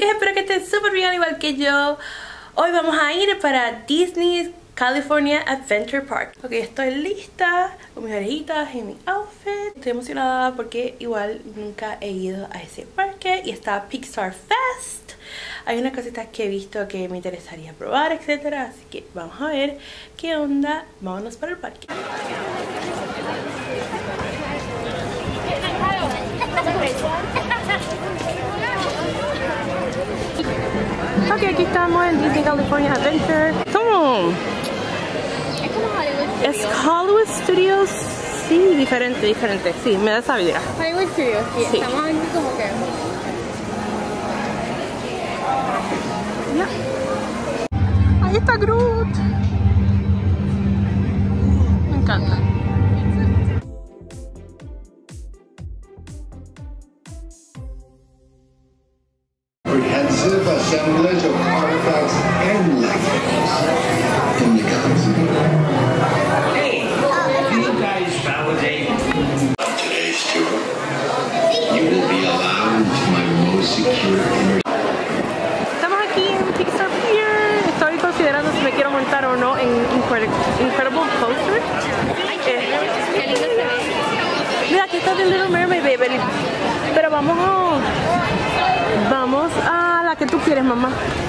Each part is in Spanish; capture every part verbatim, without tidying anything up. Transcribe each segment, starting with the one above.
Chicas, espero que estén súper bien, al igual que yo. Hoy vamos a ir para Disney California Adventure Park. Ok, estoy lista con mis orejitas y mi outfit. Estoy emocionada porque igual nunca he ido a ese parque. Y está Pixar Fest. Hay unas cositas que he visto que me interesaría probar, etcétera. Así que vamos a ver qué onda. Vámonos para el parque. Ok, aquí estamos en Disney California Adventure. ¿Cómo? Es Hollywood Studios. Sí, diferente, diferente. Sí, me da esa idea. Hollywood Studios, sí. Sí. Estamos aquí como que... Ya. Ahí está Groot. Me encanta. Comprehensive assemblage of artifacts and legends in the galaxy. Hey, you guys validate. On today's tour, you will be allowed into my most secure inner. Estamos aquí en Pixar Pier. Estoy considerando si me quiero montar o no en Incredible, Incredible Coaster. Eh, mira, aquí está The Little Mermaid, baby. Pero vamos a... Vamos a la que tú quieres, mamá.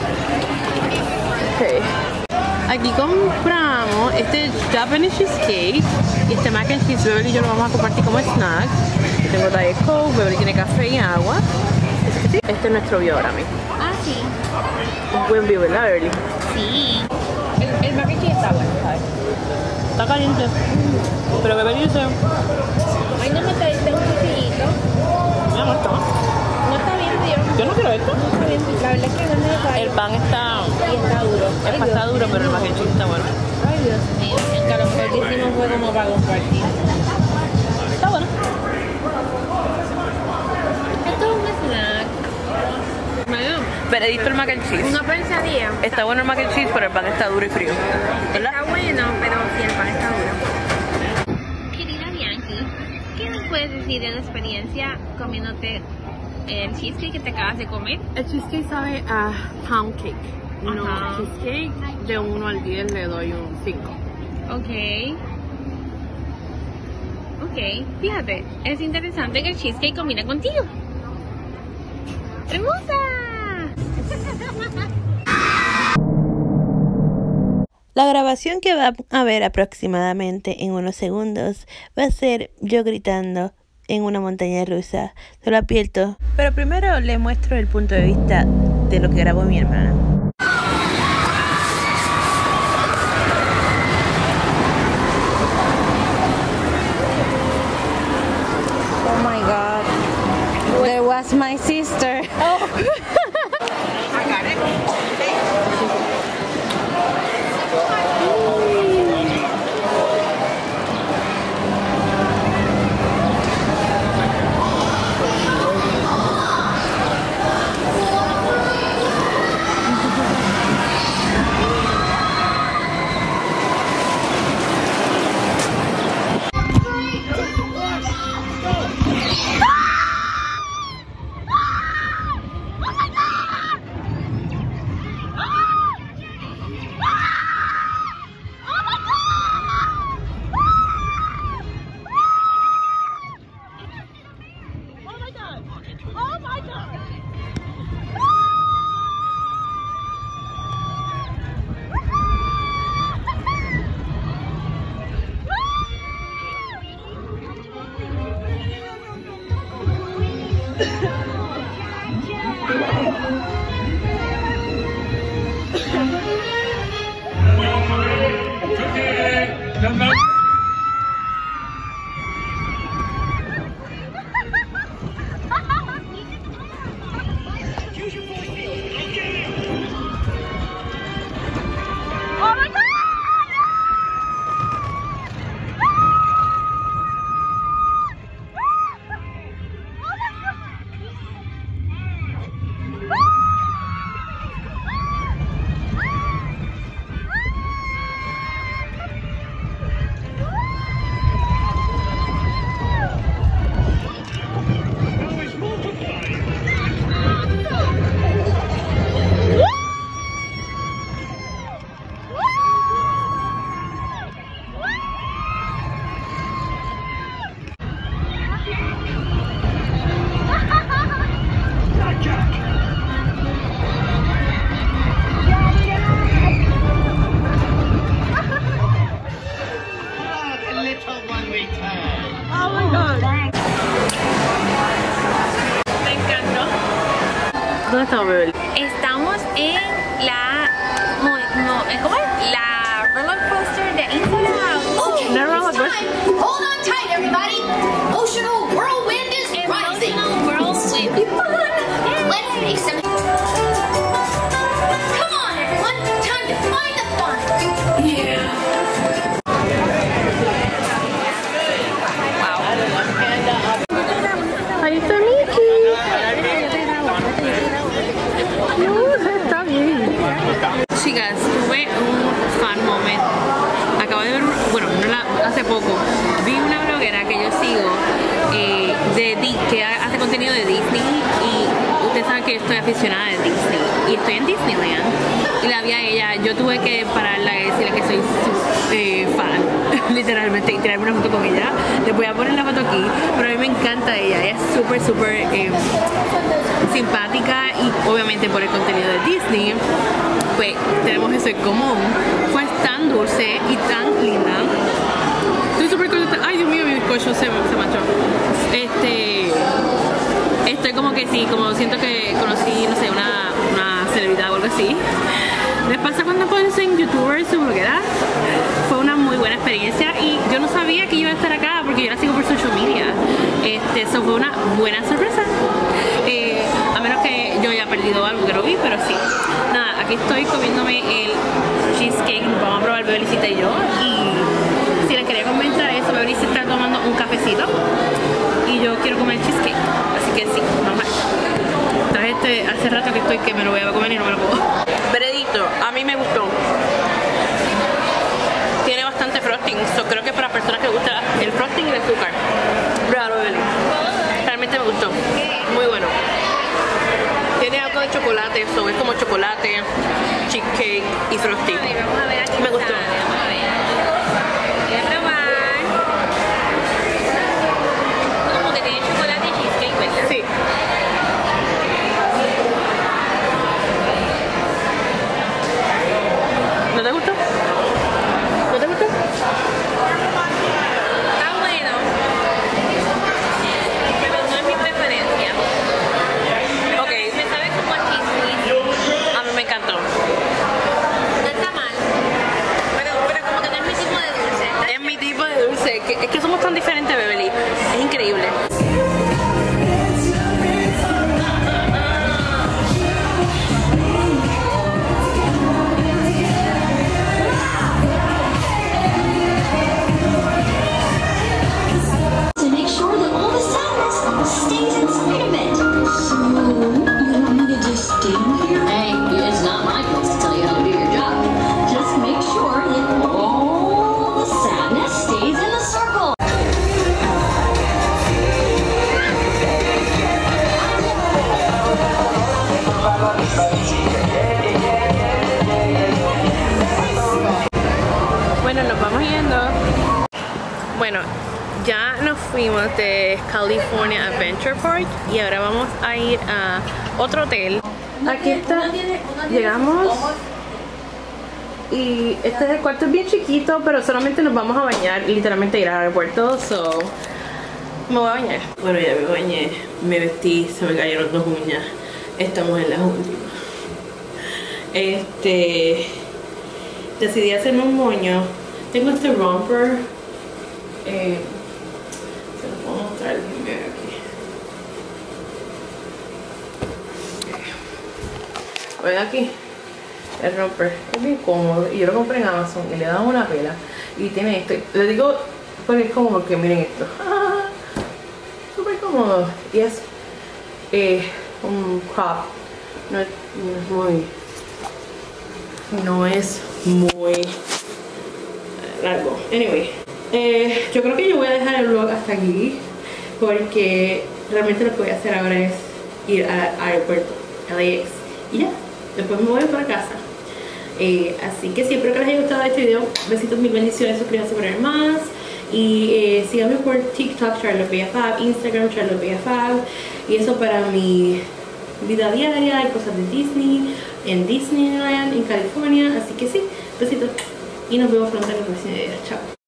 Okay. Aquí compramos este Japanese cheesecake y este mac and cheese. Beverly y yo lo vamos a compartir como snack. Yo tengo Diet Coke, Beverly tiene café y agua. Este es nuestro view ahora mismo. Ah, sí. Un buen view, ¿verdad, Beverly? Sí. El, el mac and cheese está bueno, ¿sabes? Está caliente. Pero Beverly dice... Ay, no me trajiste un cuchillito. Mi amor, toma. No está bien, tío. Yo no quiero esto. No está bien. La verdad es que no es necesario. El pan está... Y está duro. El pan está duro, pero el mac and cheese está bueno. Ay, Dios mío. En Carlos, lo que hicimos fue como para compartir. Está bueno. Esto es un snack. Bueno, Veredicto el mac and cheese. una pensadilla. Está bueno el mac and cheese, pero el pan está duro y frío. ¿Verdad? Está bueno, pero sí, el pan está duro. Querida Bianchi, ¿qué nos puedes decir de la experiencia comiéndote el cheesecake que te acabas de comer? El cheesecake sabe a pound cake. No, Ajá. cheesecake de uno al diez le doy un cinco. Ok. Ok, fíjate, es interesante que el cheesecake combina contigo. ¡Hermosa! La grabación que va a ver aproximadamente en unos segundos va a ser yo gritando en una montaña rusa. Se lo advierto. Pero primero le muestro el punto de vista de lo que grabó mi hermana. Oh my god. There was my sister. Oh. I got it. Oh my god. Me encantó. ¿Dónde estamos, bebé? Estamos en la... No, no, ¿cómo es? La roller coaster de Instagram. No roller coaster. Hold on tight, everybody. Emotional whirlwind is rising. Emotional whirlwind. Be fun. Let's make some. Come on, everyone. Time to find the fun. Yeah. Ahí está Mickey. No, está bien. Chicas, tuve un fan moment. Acabo de ver, bueno, no la, hace poco, vi una bloguera que yo sigo eh, de, que hace contenido de Disney y ustedes saben que yo estoy aficionada de Disney y estoy en Disneyland y la vi a ella. Yo tuve que pararla y decirle que soy su eh, fan, literalmente, y tirarme una foto con ella. Les voy a poner la foto aquí, pero a mí me encanta ella. Ella es súper, súper eh, simpática y obviamente por el contenido de Disney pues tenemos eso en común. Fue tan dulce y tan linda. Estoy súper contenta. Ay, Dios mío, mi bizcocho se, se manchó. Este, estoy como que sí, como siento que conocí, no sé, una, una celebridad o algo así. ¿Les pasa cuando conocen youtubers o blogueras? Fue una muy buena experiencia y yo no sabía que iba a estar acá porque yo la sigo por social media. Este, eso fue una buena sorpresa. Eh, a menos que yo haya perdido algo que no vi, pero sí. Nada, aquí estoy comiéndome el cheesecake. Vamos a probar Bebelicita y yo. Y si les quería comentar eso, Bebelicita está tomando un cafecito y yo quiero comer cheesecake. Así que sí, normal. Entonces este, hace rato que estoy que me lo voy a comer y no me lo puedo. Veredicto, a mí me gustó. Tiene bastante frosting, so creo que para personas que les gusta el frosting y el azúcar. Pruébalo, bebé. Realmente me gustó. Muy bueno. Tiene algo de chocolate, so es como chocolate, cheesecake y frosting. A ver, vamos a ver aquí. Me gustó. Vamos a ver. Voy a probar. Como que tiene chocolate y cheesecake, ¿verdad? Sí. ¿No te gustó? ¿No te gustó? Está bueno, pero no es mi preferencia. Ok. Me sabe como a cheesecake. A mí me encantó. No está mal, pero, pero como que no es mi tipo de dulce. Es mi tipo de dulce. Que, es que somos tan diferentes, Beverly. Es increíble. To make sure that all the sadness stays inside of it. So, you want me to just stand here? Hey, it's not my place to tell you how to do your job. Just make sure that all the sadness stays in the circle. Bueno, nos vamos yendo. Bueno, ya nos fuimos de California Adventure Park y ahora vamos a ir a otro hotel. Aquí está, llegamos y este es el cuarto, es bien chiquito, pero solamente nos vamos a bañar y literalmente ir al aeropuerto, so me voy a bañar. Bueno, ya me bañé, me vestí, se me cayeron dos uñas, estamos en las últimas. Este, decidí hacerme un moño. Tengo este romper. Eh, se lo puedo mostrar, déjenme ver aquí. Ven aquí, el romper es bien cómodo y yo lo compré en Amazon y le dan una pela y tiene esto. Le digo porque es cómodo porque miren esto, súper cómodo y es eh, un crop, no es, no es muy no es muy largo. Anyway, eh, yo creo que yo voy a dejar el vlog hasta aquí porque realmente lo que voy a hacer ahora es ir al aeropuerto L A X y ya, después me voy para casa. Eh, así que sí, espero que les haya gustado este video. Besitos, mil bendiciones, suscríbanse para ver más y eh, síganme por TikTok, Charlotte Bella Fab, Instagram, Charlotte Bella Fab, y eso para mi vida diaria y cosas de Disney en Disneyland en California. Así que sí, besitos y nos vemos pronto en el próximo video. Chao.